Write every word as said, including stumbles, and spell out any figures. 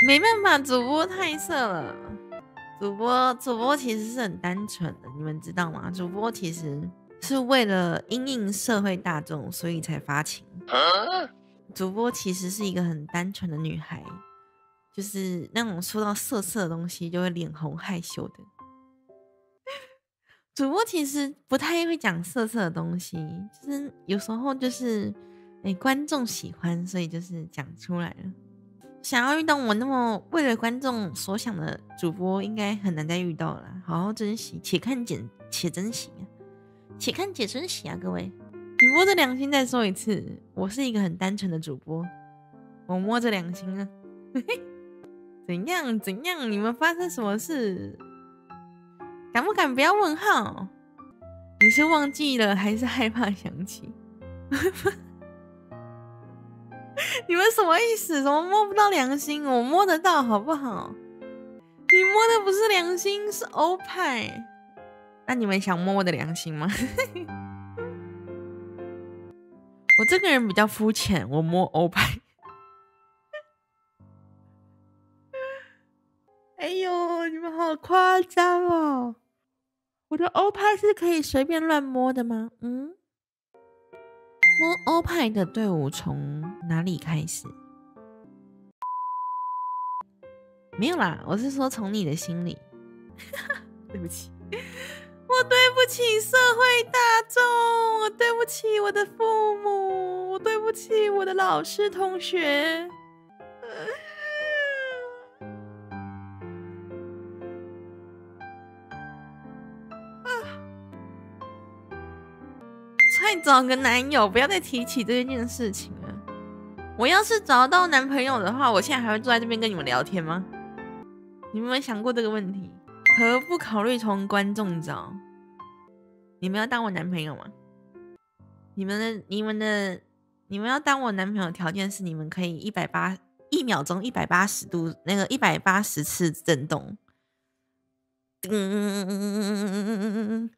没办法，主播太色了。主播主播其实是很单纯的，你们知道吗？主播其实是为了因应社会大众，所以才发情。主播其实是一个很单纯的女孩，就是那种说到色色的东西就会脸红害羞的。主播其实不太会讲色色的东西，就是有时候就是哎、欸、观众喜欢，所以就是讲出来了。想要遇到我那么为了观众所想的主播，应该很难再遇到了。好好珍惜，且看且且珍惜啊，且看且珍惜啊！各位，你摸着良心再说一次，我是一个很单纯的主播，我摸着良心啊。怎样怎样？你们发生什么事？敢不敢不要问号？你是忘记了还是害怕想起？你们什么意思？怎么摸不到良心？我摸得到，好不好？你摸的不是良心，是欧派。那你们想摸我的良心吗？我这个人比较肤浅，我摸欧派。哎呦，你们好夸张哦！我的欧派是可以随便乱摸的吗？嗯，摸欧派的队伍从哪里开始？没有啦，我是说从你的心里。对不起，我对不起社会大众，我对不起我的父母，我对不起我的老师同学。快找个男友，不要再提起这件事情了。我要是找到男朋友的话，我现在还会坐在这边跟你们聊天吗？你们有没有想过这个问题？何不考虑从观众找？你们要当我男朋友吗？你们的、你们的、你们要当我男朋友的条件是你们可以一百八一秒钟一百八十度那个一百八十次震动。嗯嗯嗯嗯嗯嗯嗯嗯。